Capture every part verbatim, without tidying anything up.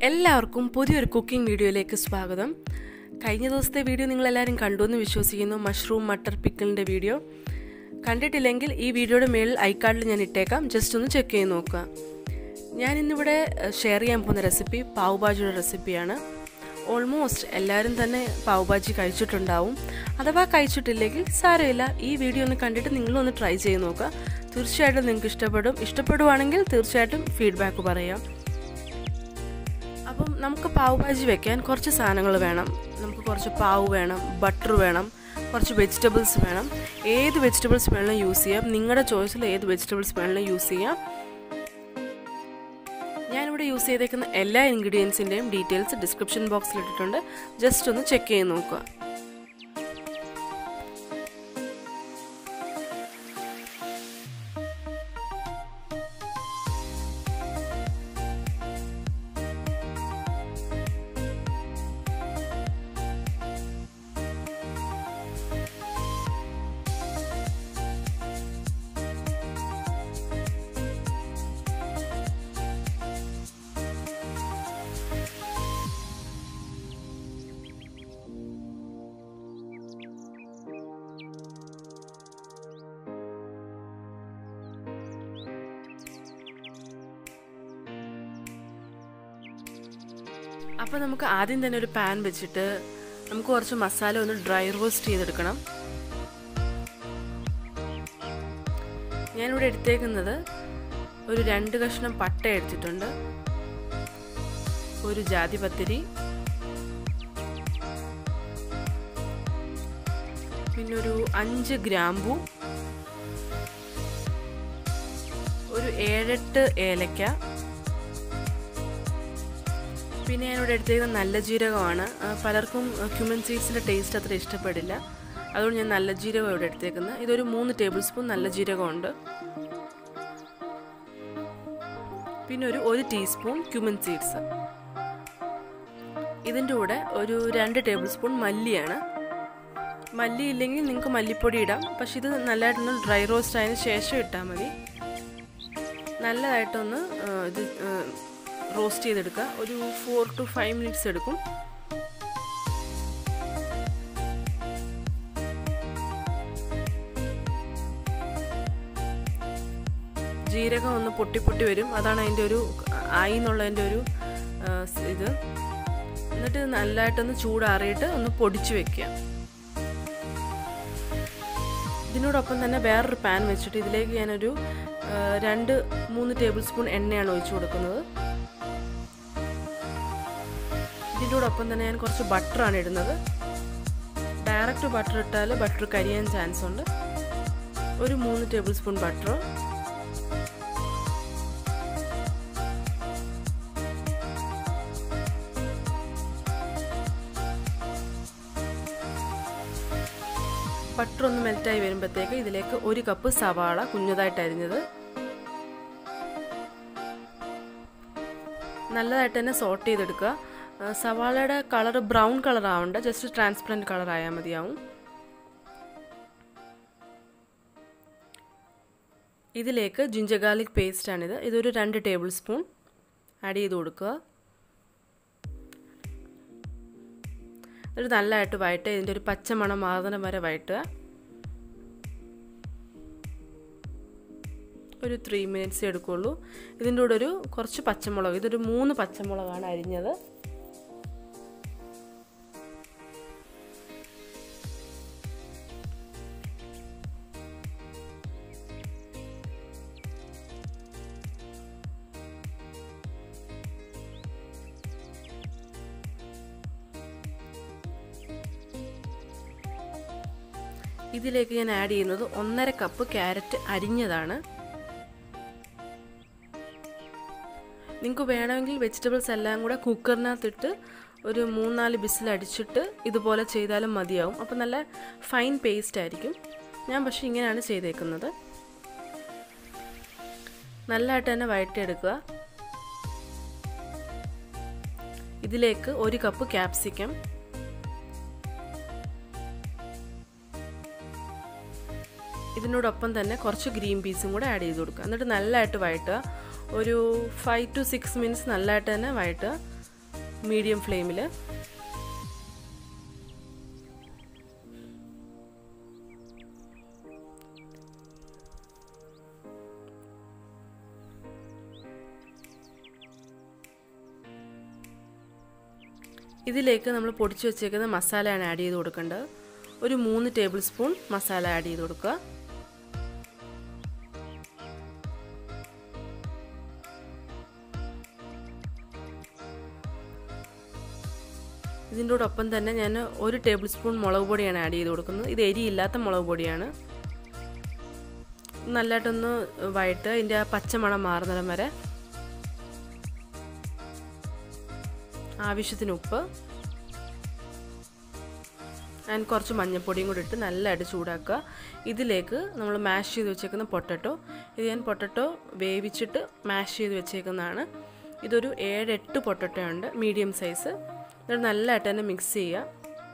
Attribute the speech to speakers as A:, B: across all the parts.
A: എല്ലാവർക്കും പുതിയൊരു കുക്കിംഗ് വീഡിയോയിലേക്ക് സ്വാഗതം. കഴിഞ്ഞ ദിവസത്തെ വീഡിയോ നിങ്ങളെല്ലാവരും കണ്ടു എന്ന് വിശ്വസിക്കുന്നു. മഷ്റൂം മട്ടർ പിക്കിളിൻ്റെ വീഡിയോ കണ്ടിട്ടില്ലെങ്കിൽ ഈ വീഡിയോയുടെ മേളിൽ ഐക്കാർഡിൽ ഞാൻ ഇട്ടേക്കാം, ജസ്റ്റ് ഒന്ന് ചെക്ക് ചെയ്ത് നോക്കുക. ഞാൻ ഇന്നിവിടെ ഷെയർ ചെയ്യാൻ പോകുന്ന റെസിപ്പി പാവ് ഭാജിയുടെ റെസിപ്പിയാണ്. ഓൾമോസ്റ്റ് എല്ലാവരും തന്നെ പാവ് ഭാജി കഴിച്ചിട്ടുണ്ടാവും. അഥവാ കഴിച്ചിട്ടില്ലെങ്കിൽ സാരമില്ല, ഈ വീഡിയോ ഒന്ന് കണ്ടിട്ട് നിങ്ങളൊന്ന് ട്രൈ ചെയ്ത് നോക്കുക. തീർച്ചയായിട്ടും നിങ്ങൾക്ക് ഇഷ്ടപ്പെടും. ഇഷ്ടപ്പെടുവാണെങ്കിൽ തീർച്ചയായിട്ടും ഫീഡ്ബാക്ക് പറയാം. അപ്പം നമുക്ക് പാവ് ഭാജി വെക്കാൻ കുറച്ച് സാധനങ്ങൾ വേണം. നമുക്ക് കുറച്ച് പാവ് വേണം, ബട്ടർ വേണം, കുറച്ച് വെജിറ്റബിൾസ് വേണം. ഏത് വെജിറ്റബിൾസ് വേണമെങ്കിലും യൂസ് ചെയ്യാം. നിങ്ങളുടെ ചോയ്സിൽ ഏത് വെജിറ്റബിൾസ് വേണമെങ്കിലും യൂസ് ചെയ്യാം. ഞാനിവിടെ യൂസ് ചെയ്തേക്കുന്ന എല്ലാ ഇൻഗ്രീഡിയൻസിൻ്റെയും ഡീറ്റെയിൽസ് ഡിസ്ക്രിപ്ഷൻ ബോക്സിൽ ഇട്ടിട്ടുണ്ട്. ജസ്റ്റ് ഒന്ന് ചെക്ക് ചെയ്ത് നോക്കുക. അപ്പോൾ നമുക്ക് ആദ്യം തന്നെ ഒരു പാൻ വെച്ചിട്ട് നമുക്ക് കുറച്ച് മസാല ഒന്ന് ഡ്രൈ റോസ്റ്റ് ചെയ്തെടുക്കണം. ഞാനിവിടെ എടുത്തേക്കുന്നത് ഒരു രണ്ട് കഷ്ണം പട്ട എടുത്തിട്ടുണ്ട്, ഒരു ജാതിപത്തിരി, പിന്നെ ഒരു അഞ്ച് ഗ്രാമ്പൂ, ഒരു ഏഴെട്ട് ഏലക്ക, പിന്നെ ഞാനിവിടെ എടുത്തേക്കുന്നത് നല്ല ജീരകമാണ്. പലർക്കും ക്യുമിൻ സീഡ്സിൻ്റെ ടേസ്റ്റ് അത്ര ഇഷ്ടപ്പെടില്ല, അതുകൊണ്ട് ഞാൻ നല്ല ജീരകം ഇവിടെ എടുത്തേക്കുന്നത്. ഇതൊരു മൂന്ന് ടേബിൾ സ്പൂൺ നല്ല ജീരകമുണ്ട്. പിന്നെ ഒരു ഒരു ടീസ്പൂൺ ക്യുമിൻ സീഡ്സ്. ഇതിൻ്റെ കൂടെ ഒരു രണ്ട് ടേബിൾ സ്പൂൺ മല്ലിയാണ്. മല്ലി ഇല്ലെങ്കിൽ നിങ്ങൾക്ക് മല്ലിപ്പൊടി ഇടാം, പക്ഷെ ഇത് നല്ലതായിട്ടൊന്ന് ഡ്രൈ റോസ്റ്റ് ആയതിനു ശേഷം ഇട്ടാൽ മതി. നല്ലതായിട്ടൊന്ന് ഇത് റോസ്റ്റ് ചെയ്തെടുക്കുക. ഒരു ഫോർ ടു ഫൈവ് മിനിറ്റ്സ് എടുക്കും. ജീരകം ഒന്ന് പൊട്ടി പൊട്ടി വരും, അതാണ് അതിൻ്റെ ഒരു ആയി എന്നുള്ളതിൻ്റെ ഒരു ഇത്. എന്നിട്ട് നല്ലതായിട്ടൊന്ന് ചൂടാറിയിട്ട് ഒന്ന് പൊടിച്ച് വെക്കുക. ഇതിനോടൊപ്പം തന്നെ വേറൊരു പാൻ വെച്ചിട്ട് ഇതിലേക്ക് ഞാനൊരു രണ്ട് മൂന്ന് ടേബിൾ സ്പൂൺ എണ്ണയാണ് ഒഴിച്ചു കൊടുക്കുന്നത്. ഇതിൻ്റെ കൂടൊപ്പം തന്നെ ഞാൻ കുറച്ച് ബട്ടറാണ് ഇടുന്നത്. ഡയറക്റ്റ് ബട്ടർ ഇട്ടാൽ ബട്ടർ കരിയാൻ ചാൻസ് ഉണ്ട്. ഒരു മൂന്ന് ടേബിൾ സ്പൂൺ ബട്ടർ, ബട്ടർ ഒന്ന് മെൽറ്റായി വരുമ്പോഴത്തേക്ക് ഇതിലേക്ക് ഒരു കപ്പ് സവാള കുഞ്ഞതായിട്ട് അരിഞ്ഞത് നല്ലതായിട്ട് തന്നെ സോട്ട് ചെയ്തെടുക്കുക. സവാളയുടെ കളർ ബ്രൗൺ കളർ ആവണ്ട, ജസ്റ്റ് ട്രാൻസ്പെറൻറ്റ് കളർ ആയാൽ മതിയാവും. ഇതിലേക്ക് ജിഞ്ചർ ഗാർലിക് പേസ്റ്റാണിത്. ഇതൊരു രണ്ട് ടേബിൾ സ്പൂൺ ആഡ് ചെയ്ത് കൊടുക്കുക. ഒരു നല്ലതായിട്ട് വഴറ്റുക. ഇതിൻ്റെ ഒരു പച്ചമണം മാറുന്ന വരെ വഴറ്റുക. ഒരു ത്രീ മിനിറ്റ്സ് എടുക്കുള്ളൂ. ഇതിൻ്റെ കൂടെ ഒരു കുറച്ച് പച്ചമുളക്, ഇതൊരു മൂന്ന് പച്ചമുളകാണ് അരിഞ്ഞത്. ഇതിലേക്ക് ഞാൻ ആഡ് ചെയ്യുന്നത് ഒന്നര കപ്പ് ക്യാരറ്റ് അരിഞ്ഞതാണ്. നിങ്ങൾക്ക് വേണമെങ്കിൽ വെജിറ്റബിൾസ് എല്ലാം കൂടെ കുക്കറിനകത്തിട്ട് ഒരു മൂന്നാല് വിസിൽ അടിച്ചിട്ട് ഇതുപോലെ ചെയ്താലും മതിയാവും. അപ്പോൾ നല്ല ഫൈൻ പേസ്റ്റ് ആയിരിക്കും. ഞാൻ പക്ഷേ ഇങ്ങനെയാണ് ചെയ്തേക്കുന്നത്. നല്ലതായിട്ട് തന്നെ വഴറ്റിയെടുക്കുക. ഇതിലേക്ക് ഒരു കപ്പ് ക്യാപ്സിക്കം, ഇതിനോടൊപ്പം തന്നെ കുറച്ച് ഗ്രീൻ പീസും കൂടെ ആഡ് ചെയ്ത് കൊടുക്കുക. എന്നിട്ട് നല്ലതായിട്ട് വഴറ്റുക. ഒരു ഫൈവ് ടു സിക്സ് മിനിറ്റ്സ് നല്ലതായിട്ട് തന്നെ വഴറ്റുക. മീഡിയം ഫ്ലെയിമിൽ. ഇതിലേക്ക് നമ്മൾ പൊടിച്ചു വെച്ചേക്കുന്ന മസാലയാണ് ആഡ് ചെയ്ത് കൊടുക്കേണ്ടത്. ഒരു മൂന്ന് ടേബിൾ സ്പൂൺ മസാല ആഡ് ചെയ്ത് കൊടുക്കുക. ഇതിൻ്റെയോടൊപ്പം തന്നെ ഞാൻ ഒരു ടേബിൾ സ്പൂൺ മുളക് പൊടിയാണ് ആഡ് ചെയ്ത് കൊടുക്കുന്നത്. ഇത് എരിയില്ലാത്ത മുളക് പൊടിയാണ്. നല്ലതായിട്ടൊന്ന് വഴറ്റ് ഇതിൻ്റെ ആ പച്ചമണം മാറുന്നിടം വരെ. ആവശ്യത്തിന് ഉപ്പ് ആൻഡ് കുറച്ച് മഞ്ഞൾപ്പൊടിയും കൂടി ഇട്ട് നല്ലതായിട്ട് ചൂടാക്കുക. ഇതിലേക്ക് നമ്മൾ മാഷ് ചെയ്ത് വെച്ചേക്കുന്ന പൊട്ടറ്റോ, ഇത് ഞാൻ പൊട്ടറ്റോ വേവിച്ചിട്ട് മാഷ് ചെയ്ത് വെച്ചേക്കുന്നതാണ്. ഇതൊരു ഏഴ് എട്ട് പൊട്ടറ്റോ ഉണ്ട്, മീഡിയം സൈസ്. ഇത് നല്ലതായിട്ട് തന്നെ മിക്സ് ചെയ്യുക.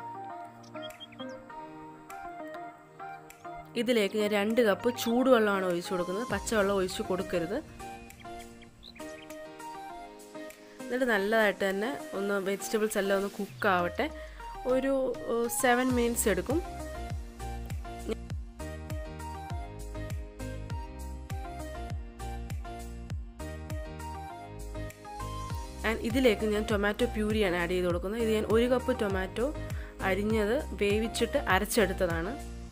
A: ഇതിലേക്ക് ഞാൻ രണ്ട് കപ്പ് ചൂടുവെള്ളമാണ് ഒഴിച്ചു കൊടുക്കുന്നത്, പച്ചവെള്ളം ഒഴിച്ച് കൊടുക്കരുത്. എന്നിട്ട് നല്ലതായിട്ട് തന്നെ ഒന്ന് വെജിറ്റബിൾസ് എല്ലാം ഒന്ന് കുക്കാവട്ടെ. ഒരു സെവൻ മിനിറ്റ്സ് എടുക്കും. ആൻഡ് ഇതിലേക്ക് ഞാൻ ടൊമാറ്റോ പ്യൂരിയാണ് ആഡ് ചെയ്ത് കൊടുക്കുന്നത്. ഇത് ഞാൻ ഒരു കപ്പ് ടൊമാറ്റോ അരിഞ്ഞത് വേവിച്ചിട്ട് അരച്ചെടുത്തതാണ്.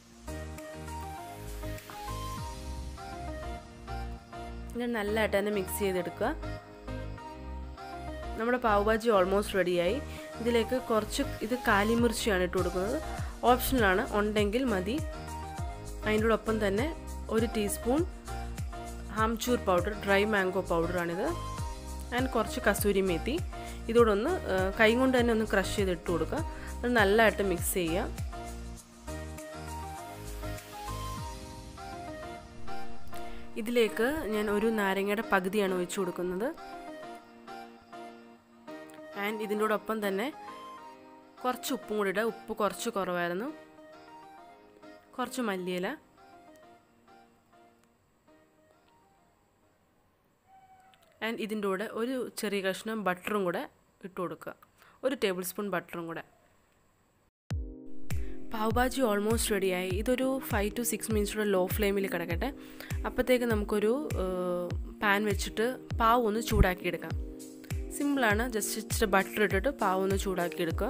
A: ഞാൻ നല്ലതായിട്ട് തന്നെ മിക്സ് ചെയ്തെടുക്കുക. നമ്മുടെ പാവ് ഭാജി ഓൾമോസ്റ്റ് റെഡിയായി. ഇതിലേക്ക് കുറച്ച് ഇത് കാലിമിർച്ചിയാണ് ഇട്ട് കൊടുക്കുന്നത്. ഓപ്ഷണലാണ്, ഉണ്ടെങ്കിൽ മതി. അതിൻ്റെ ഒപ്പം തന്നെ ഒരു teaspoon amchur powder, dry mango പൗഡറാണിത്. ആൻഡ് കുറച്ച് കസൂരി മേത്തി. ഇതോടൊന്ന് കൈ കൊണ്ട് തന്നെ ഒന്ന് ക്രഷ് ചെയ്ത് ഇട്ട് കൊടുക്കുക. അത് നല്ലതായിട്ട് മിക്സ് ചെയ്യുക. ഇതിലേക്ക് ഞാൻ ഒരു നാരങ്ങയുടെ പകുതിയാണ് ഒഴിച്ചു കൊടുക്കുന്നത്. ആൻഡ് ഇതിൻ്റെയോടൊപ്പം തന്നെ കുറച്ച് ഉപ്പും കൂടി ഇടുക. ഉപ്പ് കുറച്ച് കുറവായിരുന്നു. കുറച്ച് മല്ലിയില, ആൻഡ് ഇതിൻ്റെ കൂടെ ഒരു ചെറിയ കഷ്ണം ബട്ടറും കൂടെ ഇട്ട് കൊടുക്കുക. ഒരു ടേബിൾ സ്പൂൺ ബട്ടറും കൂടെ. പാവ് ഭാജി ഓൾമോസ്റ്റ് റെഡിയായി. ഇതൊരു five to six minutes low ഫ്ലെയിമിൽ കിടക്കട്ടെ. അപ്പോഴത്തേക്ക് നമുക്കൊരു പാൻ വെച്ചിട്ട് പാവ് ഒന്ന് ചൂടാക്കിയെടുക്കാം. സിമ്പിളാണ്. ജസ്റ്റ് ഇച്ചിരി ബട്ടർ ഇട്ടിട്ട് പാവ് ഒന്ന് ചൂടാക്കിയെടുക്കുക.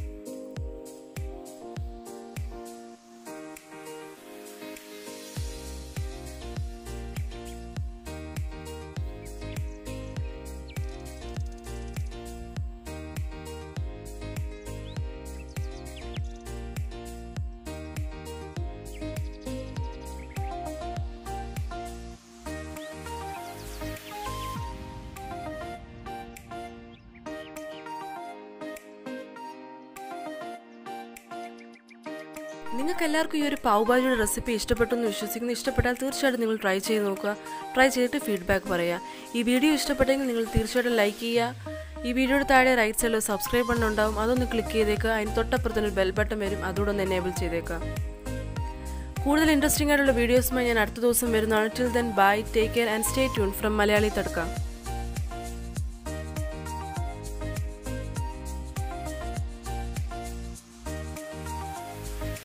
A: നിങ്ങൾക്ക് എല്ലാവർക്കും ഈ ഒരു പാവ് ഭാജിയുടെ റെസിപ്പി ഇഷ്ടപ്പെട്ടു എന്ന് വിശ്വസിക്കുന്നു. ഇഷ്ടപ്പെട്ടാൽ തീർച്ചയായിട്ടും നിങ്ങൾ ട്രൈ ചെയ്ത് നോക്കുക. ട്രൈ ചെയ്തിട്ട് ഫീഡ്ബാക്ക് പറയുക. ഈ വീഡിയോ ഇഷ്ടപ്പെട്ടെങ്കിൽ നിങ്ങൾ തീർച്ചയായിട്ടും ലൈക്ക് ചെയ്യുക. ഈ വീഡിയോയുടെ താഴെ റൈറ്റ് സൈഡിൽ സബ്സ്ക്രൈബ് ബട്ടൺ ഉണ്ടാവും, അതൊന്ന് ക്ലിക്ക് ചെയ്തേക്കുക. അതിന് തൊട്ടപ്പുറത്തിന് ഒരു ബെൽ ബട്ടൺ വരും, അതുകൂടെ ഒന്ന് എനേബിൾ ചെയ്തേക്കുക. കൂടുതൽ ഇൻട്രസ്റ്റിംഗ് ആയിട്ടുള്ള വീഡിയോസുമായി ഞാൻ അടുത്ത ദിവസം വരുന്നതാണ്. Till then bye, take care and stay tune from Malayali തഡ്ക.